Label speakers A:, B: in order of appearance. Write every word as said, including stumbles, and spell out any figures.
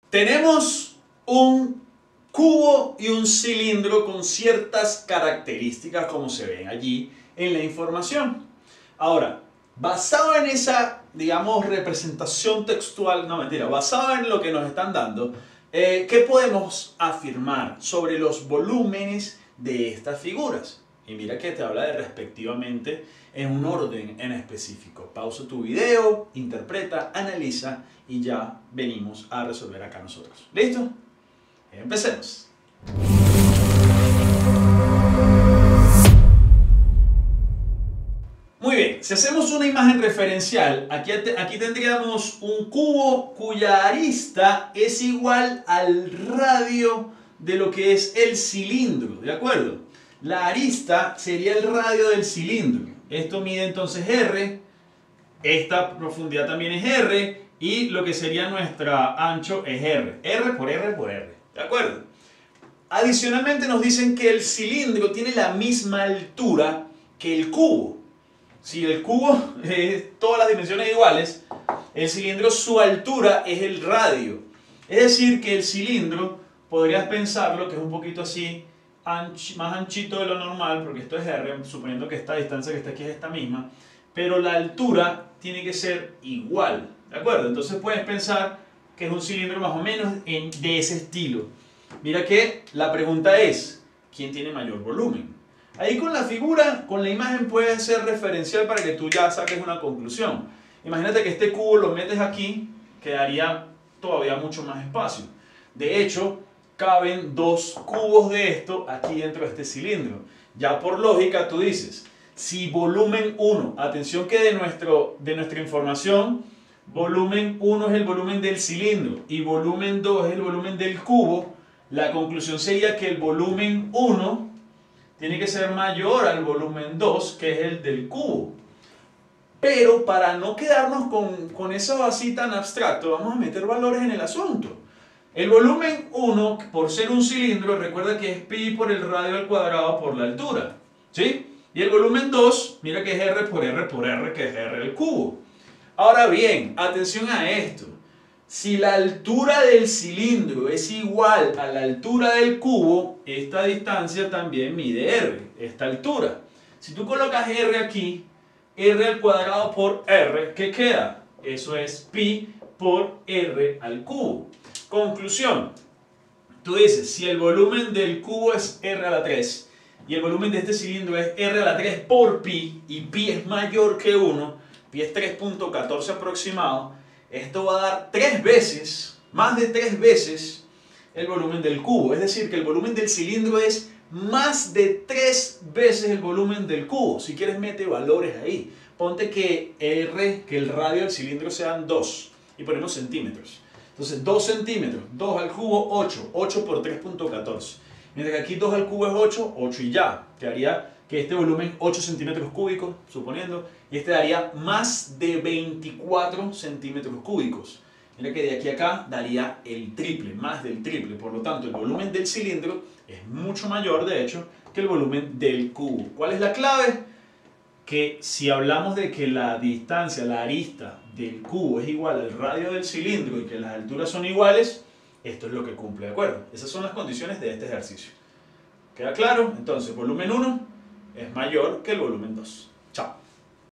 A: Tenemos un cubo y un cilindro con ciertas características como se ven allí en la información. Ahora, basado en esa, digamos, representación textual, no mentira, basado en lo que nos están dando, eh, ¿qué podemos afirmar sobre los volúmenes de estas figuras? Y mira que te habla de respectivamente en un orden en específico. Pausa tu video, interpreta, analiza y ya venimos a resolver acá nosotros. ¿Listo? Empecemos. Muy bien, si hacemos una imagen referencial, aquí, aquí tendríamos un cubo cuya arista es igual al radio de lo que es el cilindro, ¿de acuerdo? La arista sería el radio del cilindro. Esto mide entonces R, esta profundidad también es R y lo que sería nuestro ancho es R. R por R por R, ¿de acuerdo? Adicionalmente nos dicen que el cilindro tiene la misma altura que el cubo. Si el cubo es todas las dimensiones iguales, el cilindro su altura es el radio. Es decir que el cilindro, podrías pensarlo que es un poquito así, anch, más anchito de lo normal, porque esto es R, suponiendo que esta distancia que está aquí es esta misma, pero la altura tiene que ser igual, ¿de acuerdo? Entonces puedes pensar que es un cilindro más o menos en, de ese estilo. Mira que la pregunta es, ¿quién tiene mayor volumen? Ahí con la figura, con la imagen puede ser referencial para que tú ya saques una conclusión. Imagínate que este cubo lo metes aquí, quedaría todavía mucho más espacio. De hecho, caben dos cubos de esto aquí dentro de este cilindro. Ya por lógica tú dices, si volumen uno, atención que de, nuestro, de nuestra información, volumen uno es el volumen del cilindro y volumen dos es el volumen del cubo, la conclusión sería que el volumen uno tiene que ser mayor al volumen dos, que es el del cubo. Pero para no quedarnos con, con eso así tan abstracto, vamos a meter valores en el asunto. El volumen uno, por ser un cilindro, recuerda que es pi por el radio al cuadrado por la altura, ¿sí? Y el volumen dos, mira que es R por R por R, que es R al cubo. Ahora bien, atención a esto. Si la altura del cilindro es igual a la altura del cubo, esta distancia también mide R, esta altura. Si tú colocas R aquí, R al cuadrado por R, ¿qué queda? Eso es pi por R al cubo. Conclusión. Tú dices, si el volumen del cubo es R a la tres y el volumen de este cilindro es R a la tres por pi y pi es mayor que uno, pi es tres punto catorce aproximado, esto va a dar tres veces, más de tres veces el volumen del cubo. Es decir, que el volumen del cilindro es más de tres veces el volumen del cubo. Si quieres mete valores ahí. Ponte que R, que el radio del cilindro sean dos y ponemos centímetros. Entonces dos centímetros, dos al cubo, ocho. ocho por tres punto catorce. Mientras que aquí dos al cubo es ocho, ocho y ya. Quedaría que este volumen ocho centímetros cúbicos, suponiendo, y este daría más de veinticuatro centímetros cúbicos. Mira que de aquí a acá daría el triple, más del triple. Por lo tanto, el volumen del cilindro es mucho mayor, de hecho, que el volumen del cubo. ¿Cuál es la clave? Que si hablamos de que la distancia, la arista del cubo es igual al radio del cilindro y que las alturas son iguales, esto es lo que cumple, ¿de acuerdo? Esas son las condiciones de este ejercicio. ¿Queda claro? Entonces, volumen uno es mayor que el volumen dos.